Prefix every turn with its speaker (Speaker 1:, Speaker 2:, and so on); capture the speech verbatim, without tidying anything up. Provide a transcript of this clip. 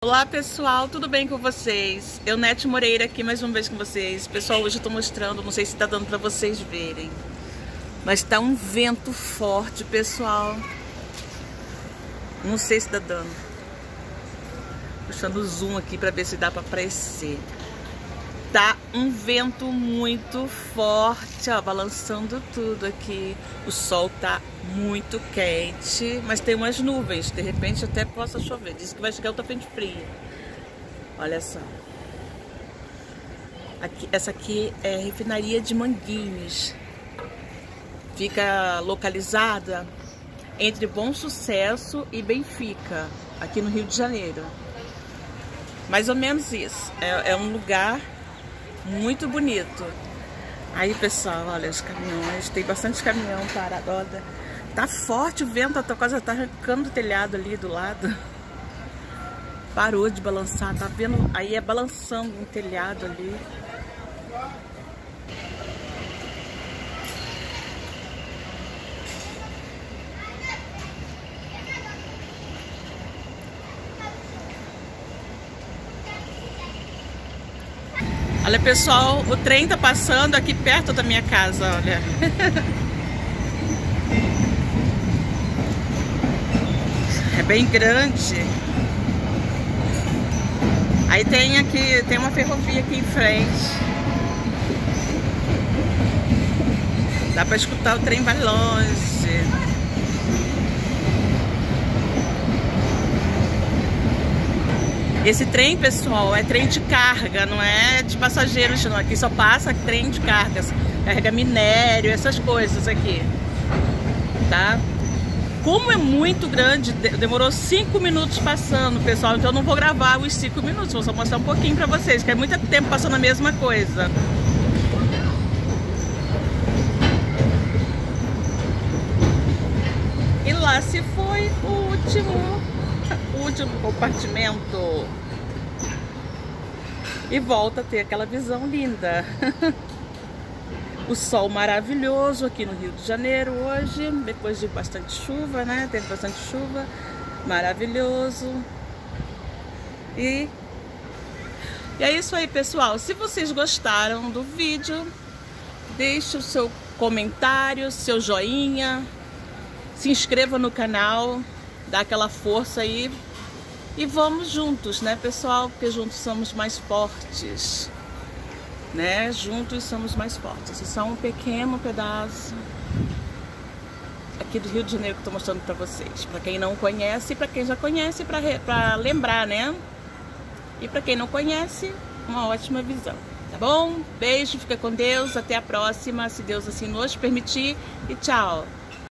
Speaker 1: Olá pessoal, tudo bem com vocês? Eu, Nete Moreira, aqui mais uma vez com vocês. Pessoal, hoje eu tô mostrando, não sei se tá dando pra vocês verem, mas tá um vento forte, pessoal. Não sei se tá dando. Puxando o zoom aqui pra ver se dá pra aparecer. Tá um vento muito forte, ó, balançando tudo aqui. O sol tá muito quente, mas tem umas nuvens. De repente até possa chover. Diz que vai chegar outra frente fria. Olha só. Aqui, essa aqui é a refinaria de Manguinhos. Fica localizada entre Bom Sucesso e Benfica, aqui no Rio de Janeiro. Mais ou menos isso. É, é um lugar muito bonito. Aí, pessoal, olha os caminhões. Tem bastante caminhão parado. Olha, tá forte o vento, tá quase tá arrancando o telhado ali do lado. Parou de balançar, tá vendo? Aí é balançando um telhado ali. Olha, pessoal, o trem tá passando aqui perto da minha casa, olha. É bem grande. Aí tem aqui, tem uma ferrovia aqui em frente. Dá pra escutar o trem vai longe. Esse trem, pessoal, é trem de carga, não é de passageiros, não. Aqui só passa trem de cargas. Carrega minério, essas coisas aqui. Tá? Como é muito grande, demorou cinco minutos passando, pessoal. Então eu não vou gravar os cinco minutos, vou só mostrar um pouquinho pra vocês, que é muito tempo passando a mesma coisa. E lá se foi o último... último compartimento e volta a ter aquela visão linda. O sol maravilhoso aqui no Rio de Janeiro hoje, depois de bastante chuva, né? Teve bastante chuva, maravilhoso. E, e é isso aí, pessoal. Se vocês gostaram do vídeo, deixe o seu comentário, seu joinha, se inscreva no canal, dá aquela força aí. E vamos juntos, né, pessoal? Porque juntos somos mais fortes, né? Juntos somos mais fortes. Esse é só um pequeno pedaço aqui do Rio de Janeiro que eu tô mostrando pra vocês. Pra quem não conhece, pra quem já conhece, pra, pra lembrar, né? E pra quem não conhece, uma ótima visão, tá bom? Beijo, fica com Deus, até a próxima, se Deus assim nos permitir. E tchau!